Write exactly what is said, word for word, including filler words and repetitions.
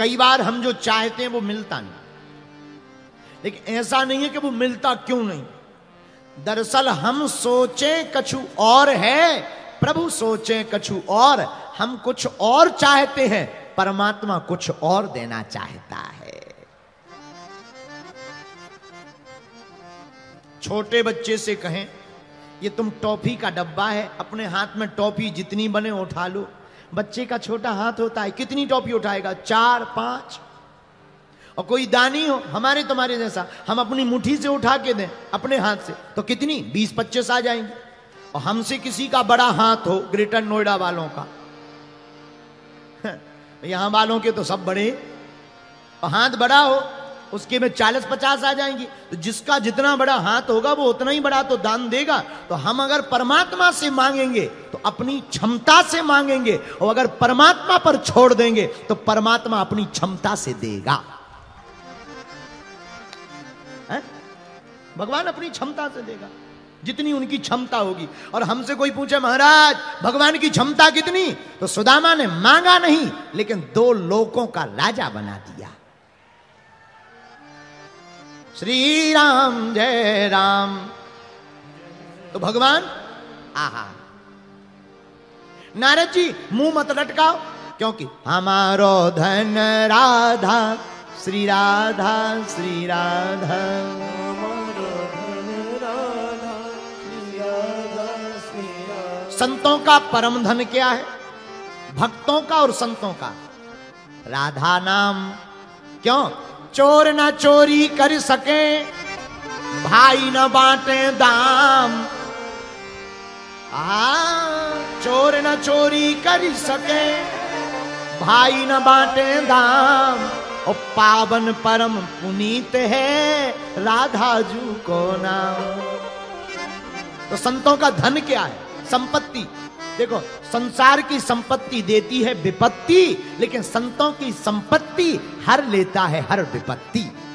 कई बार हम जो चाहते हैं वो मिलता नहीं, लेकिन ऐसा नहीं है कि वो मिलता क्यों नहीं। दरअसल हम सोचें कछु और है, प्रभु सोचें कछु और। हम कुछ और चाहते हैं, परमात्मा कुछ और देना चाहता है। छोटे बच्चे से कहें ये तुम टॉफी का डब्बा है, अपने हाथ में टॉफी जितनी बने उठा लो। बच्चे का छोटा हाथ होता है, कितनी टॉफी उठाएगा? चार पांच। और कोई दानी हो हमारे तुम्हारे जैसा, हम अपनी मुट्ठी से उठा के दें अपने हाथ से तो कितनी बीस पच्चीस आ जाएंगे। और हमसे किसी का बड़ा हाथ हो, ग्रेटर नोएडा वालों का, यहां वालों के तो सब बड़े, और हाथ बड़ा हो उसके में चालीस पचास आ जाएंगी। तो जिसका जितना बड़ा हाथ होगा वो उतना ही बड़ा तो दान देगा। तो हम अगर परमात्मा से मांगेंगे तो अपनी क्षमता से मांगेंगे, और अगर परमात्मा पर छोड़ देंगे तो परमात्मा अपनी क्षमता से देगा। है? भगवान अपनी क्षमता से देगा, जितनी उनकी क्षमता होगी। और हमसे कोई पूछे महाराज भगवान की क्षमता कितनी, तो सुदामा ने मांगा नहीं लेकिन दो लोकों का राजा बना दिया। श्री राम जय राम। तो भगवान आहा, नारद जी मुंह मत लटकाओ, क्योंकि हमारो धन राधा श्री राधा श्री राधा, संतों का परम धन क्या है? भक्तों का और संतों का राधा नाम। क्यों? चोर न चोरी कर सके, भाई न बांटे दाम। आ चोर न चोरी कर सके, भाई न बांटे दाम। और पावन परम पुनीत है राधा जू को नाम। तो संतों का धन क्या है? संपत्ति। देखो संसार की संपत्ति देती है विपत्ति, लेकिन संतों की संपत्ति हर लेता है हर विपत्ति।